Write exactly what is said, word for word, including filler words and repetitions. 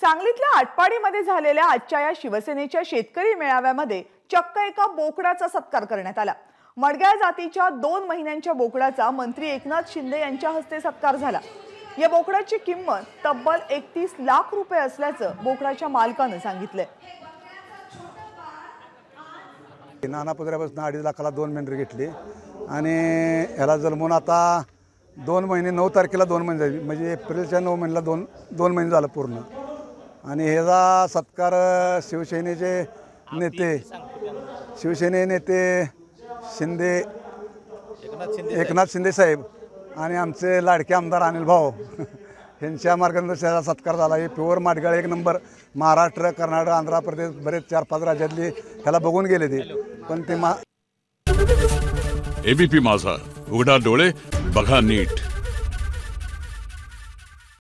सांगलीतल्या आटपाडीमध्ये झालेल्या आजच्या या शिवसेनेच्या शेतकरी मेळाव्यामध्ये चक्क एका बोकडाचा सत्कार करण्यात आला। मडग्या जातीच्या दोन महिन्यांच्या बोकडाचा मंत्री एकनाथ शिंदे यांच्या हस्ते सत्कार झाला। या बोकडाची किंमत तब्बल एकतीस लाख रुपये असल्याचं बोकडाच्या मालकाने सांगितले। नाना पुतळ्यापासून अडीच लाखाला दोन मेंढरी घेतली आणि ह्याला जन्मून आता दोन महिने नऊ तारखेला दोन महिने झाले, म्हणजे एप्रिलच्या नऊ महिन्याला दोन दोन महिने झालं पूर्ण। आणि ह्याचा सत्कार शिवसेनेचे नेते शिवसेने नेते शिंदे एकनाथ शिंदे साहेब आणि आमचे लाडके आमदार अनिल भाऊ यांच्या मार्गदर्शनाचा सत्कार झाला। हे प्युअर माडगाळ एक नंबर महाराष्ट्र, कर्नाटक, आंध्र प्रदेश बरेच चार पाच राज्यातले ह्याला बघून गेले ते, पण ते मा एबीपी माझा, उघडा डोळे बघा नीट।